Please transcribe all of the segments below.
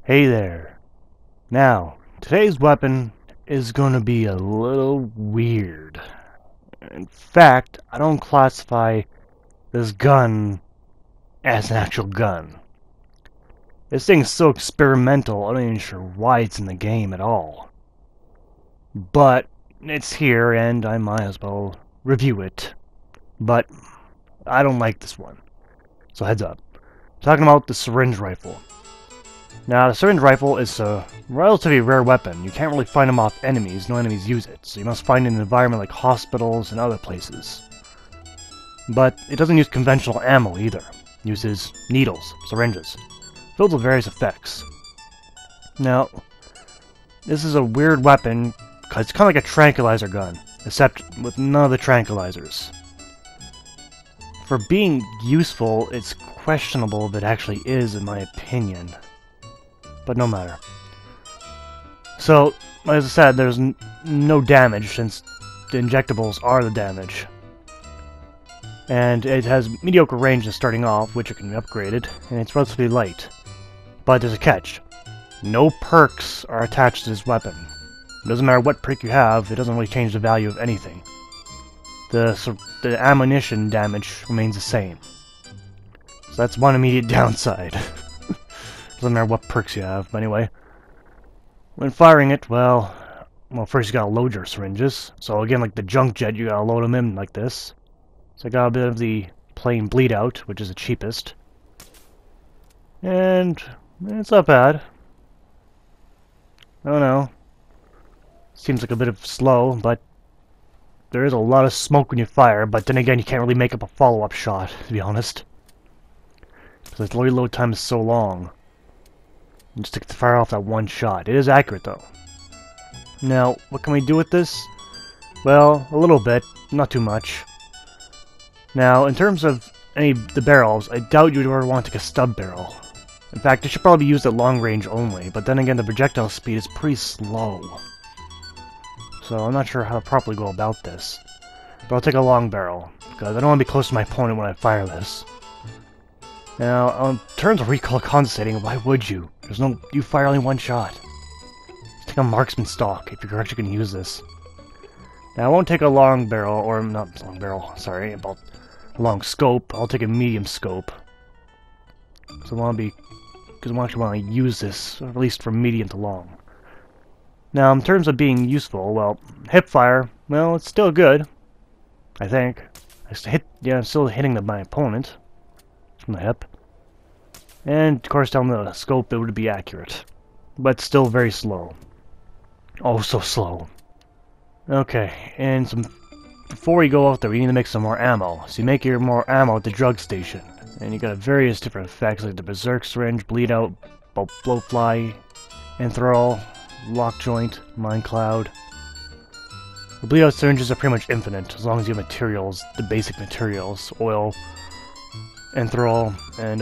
Hey there. Now, today's weapon is going to be a little weird. In fact, I don't classify this gun as an actual gun. This thing's so experimental, I'm not even sure why it's in the game at all. But it's here, and I might as well review it. But I don't like this one. So heads up. Talking about the syringe rifle. Now, the syringe rifle is a relatively rare weapon. You can't really find them off enemies. No enemies use it, so you must find it in an environment like hospitals and other places. But it doesn't use conventional ammo either. It uses needles, syringes, filled with various effects. Now, this is a weird weapon because it's kind of like a tranquilizer gun, except with none of the tranquilizers. For being useful, it's questionable if it actually is, in my opinion. But no matter. So, as I said, there's no damage since the injectables are the damage. And it has mediocre range in starting off, which it can be upgraded, and it's relatively light. But there's a catch. No perks are attached to this weapon. It doesn't matter what perk you have, it doesn't really change the value of anything. The ammunition damage remains the same. So that's one immediate downside. Doesn't matter what perks you have, but anyway. When firing it, well, first you gotta load your syringes. So again, like the junk jet, you gotta load them in like this. So I got a bit of the plain bleed out, which is the cheapest. And it's not bad. I don't know. Seems like a bit of slow, but there is a lot of smoke when you fire, but then again, you can't really make up a follow-up shot, to be honest. Because the reload time is so long. Just to fire off that one shot. It is accurate, though. Now, what can we do with this? Well, a little bit. Not too much. Now, in terms of the barrels, I doubt you'd ever want to take a stub barrel. In fact, it should probably be used at long range only, but then again, the projectile speed is pretty slow. So I'm not sure how to properly go about this. But I'll take a long barrel, because I don't want to be close to my opponent when I fire this. Now, in terms of recoil compensating, why would you? You fire only one shot. Just take a marksman stock if you're actually going to use this. Now, I won't take a long barrel, or not long barrel, sorry, about a long scope. I'll take a medium scope. So I actually want to use this, at least from medium to long. Now, in terms of being useful, well, hip fire, well, it's still good, I think. I'm still hitting my opponent from the hip. And, of course, down the scope, it would be accurate. But still very slow. Oh, so slow. Okay, and before you go out there, you need to make some more ammo. So you make your more ammo at the drug station. And you got various different effects, like the berserk syringe, bleed out, blowfly, enthrall, lock joint, mine cloud. The bleed out syringes are pretty much infinite, as long as you have materials, the basic materials, oil, enthrall, and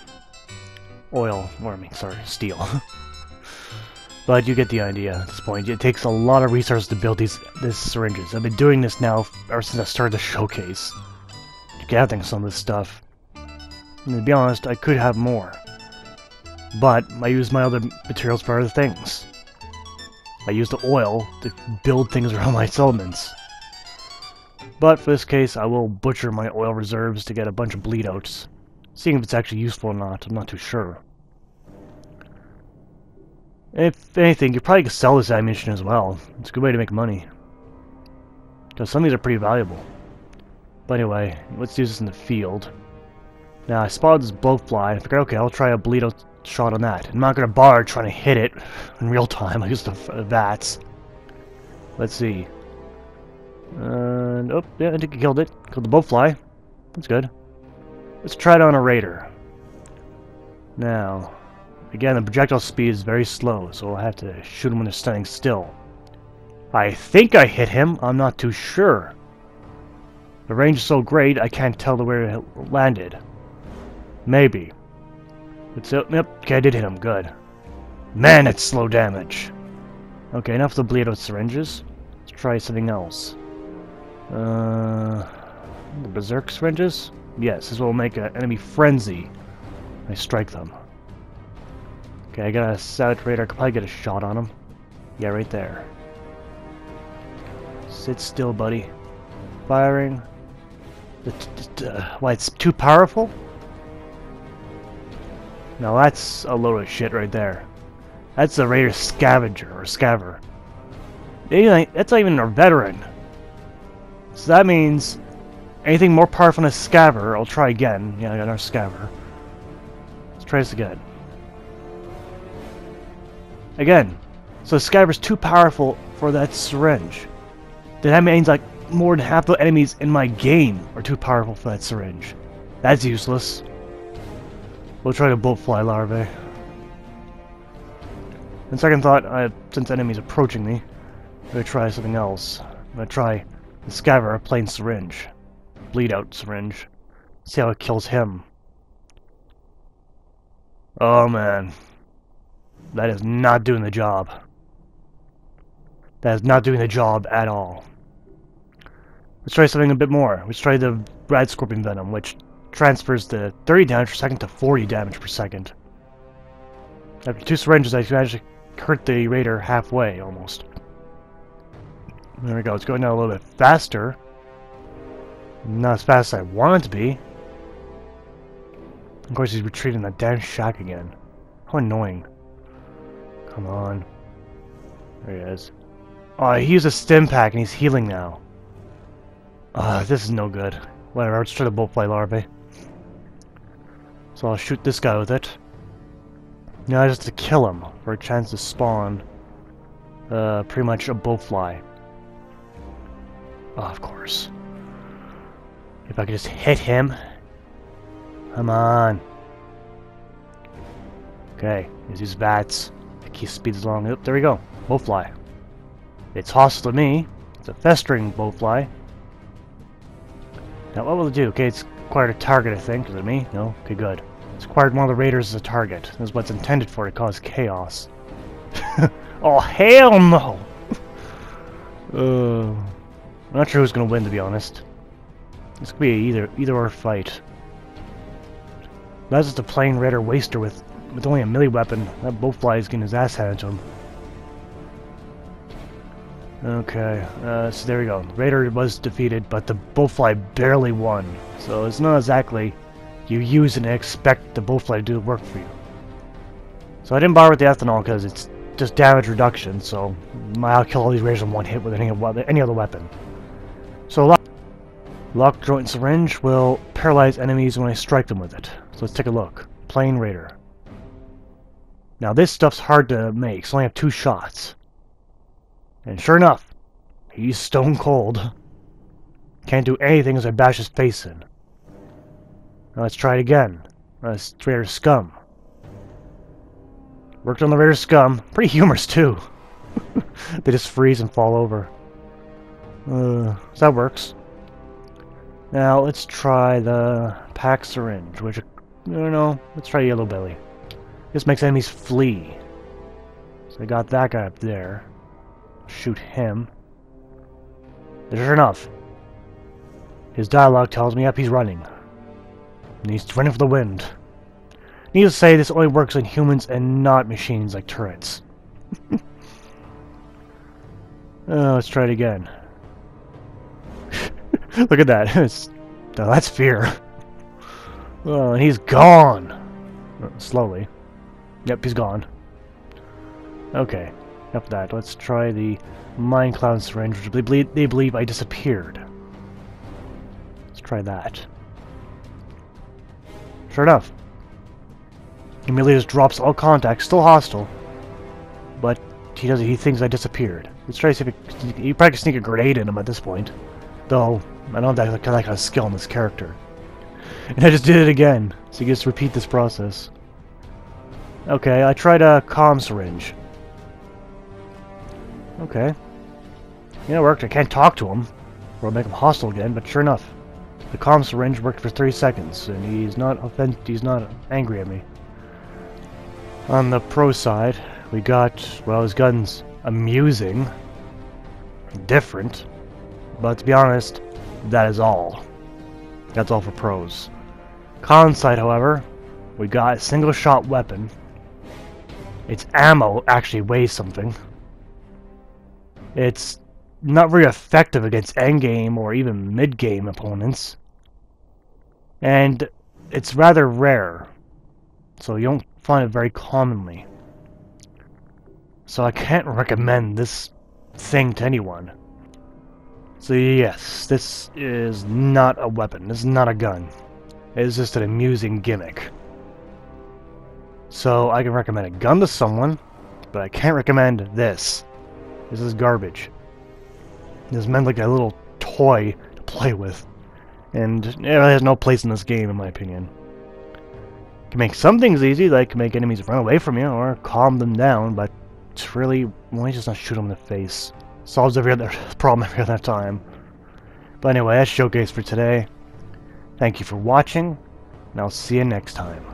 steel. But you get the idea at this point. It takes a lot of resources to build these syringes. I've been doing this now ever since I started the showcase. Gathering some of this stuff. And to be honest, I could have more. But I use my other materials for other things. I use the oil to build things around my settlements. But for this case, I will butcher my oil reserves to get a bunch of bleed outs. Seeing if it's actually useful or not, I'm not too sure. If anything, you probably could sell this ammunition as well. It's a good way to make money. Because some of these are pretty valuable. But anyway, let's use this in the field. Now, I spotted this blowfly, I figured, okay, I'll try a bleed out shot on that. I'm not going to bother trying to hit it in real time. I use the VATS. Let's see. And, oh, yeah, I think I killed it. Killed the blowfly. That's good. Let's try it on a raider. Now, again, the projectile speed is very slow, so I'll have to shoot him when they're standing still. I think I hit him. I'm not too sure. The range is so great, I can't tell where it landed. Maybe. Yep, okay, I did hit him. Good. Man, it's slow damage. Okay, enough of the bleed out syringes. Let's try something else. The berserk syringes? Yes, this will make an enemy frenzy. I strike them. Okay, I got a saturator. I could probably get a shot on him. Yeah, right there. Sit still, buddy. Firing. Why, it's too powerful? No, that's a load of shit right there. That's a Raider scavenger, or scaver. That's not even a veteran. So that means anything more powerful than a scaver, I'll try again. Yeah, I got another scaver. Let's try this again. Again. So scaver's too powerful for that syringe. Then that means like more than half the enemies in my game are too powerful for that syringe. That's useless. We'll try the bloatfly larvae. In second thought, since enemies approaching me, I'm gonna try something else. I'm gonna try the scaver, a plain syringe. Bleed out syringe. See how it kills him. Oh man. That is not doing the job. That is not doing the job at all. Let's try something a bit more. Let's try the Rad Scorpion Venom, which transfers the 30 damage per second to 40 damage per second. After 2 syringes, I can actually hurt the Raider halfway, almost. There we go. It's going down a little bit faster. Not as fast as I want it to be. Of course, he's retreating that damn shack again. How annoying. Come on. There he is. Oh, he used a stim pack and he's healing now. This is no good. Whatever, let's try the bloatfly larvae. So I'll shoot this guy with it. Now just to kill him, for a chance to spawn pretty much a bloatfly. Oh, of course. If I could just hit him. Come on. Okay, use these bats. Keep speeds along. Yep, there we go. Bloatfly. It's hostile to me. It's a festering bloatfly. Now what will it do? Okay, it's acquired a target, I think. Is it me? No? Okay, good. It's acquired one of the raiders as a target. This is what's intended for, to cause chaos. Oh, hell no! I'm not sure who's gonna win, to be honest. This could be a either or fight. That's just a plain raider waster with only a melee weapon. That bloatfly is getting his ass handed to him. Okay, so there we go. Raider was defeated, but the bloatfly barely won. So it's not exactly you use and expect the bloatfly to do the work for you. So I didn't bother with the ethanol because it's just damage reduction, so I'll kill all these raiders in one hit with any other weapon. So lock joint syringe will paralyze enemies when I strike them with it. So let's take a look. Plain raider. Now this stuff's hard to make, so I only have 2 shots. And sure enough, he's stone cold. Can't do anything as I bash his face in. Now let's try it again. This Raider Scum. Worked on the Raider Scum. Pretty humorous too. They just freeze and fall over. So that works. Now let's try the pack syringe, which, I don't know, let's try Yellow Belly. This makes enemies flee. So I got that guy up there. Shoot him. Sure enough, his dialogue tells me, yep, he's running. And he's running for the wind. Needless to say, this only works on humans and not machines like turrets. Let's try it again. Look at that. No, that's fear. And he's gone. Slowly. Yep, he's gone. Okay. Enough of that. Let's try the Mind Cloud syringe, which they believe I disappeared. Let's try that. Sure enough. He immediately just drops all contact, still hostile. But he thinks I disappeared. Let's try to see if he probably can sneak a grenade in him at this point. Though, I don't have that kind of skill in this character. And I just did it again, so he gets to repeat this process. Okay, I tried a comm syringe. Okay. Yeah, it worked. I can't talk to him, or I'll make him hostile again, but sure enough. The comm syringe worked for 30 seconds, and he's not angry at me. On the pro side, we got, well, his gun's amusing. Different. But to be honest, that is all. That's all for pros. Con side, however, we got a single shot weapon. its ammo actually weighs something. It's not very effective against endgame or even mid-game opponents. And it's rather rare, so you don't find it very commonly. So I can't recommend this thing to anyone. So yes, this is not a weapon, this is not a gun. It's just an amusing gimmick. So I can recommend a gun to someone, but I can't recommend this. This is garbage. This is meant like a little toy to play with. And it really has no place in this game, in my opinion. You can make some things easy, like make enemies run away from you, or calm them down, but it's really, why just not shoot them in the face? Solves every other problem every other time. But anyway, that's Showcase for today. Thank you for watching, and I'll see you next time.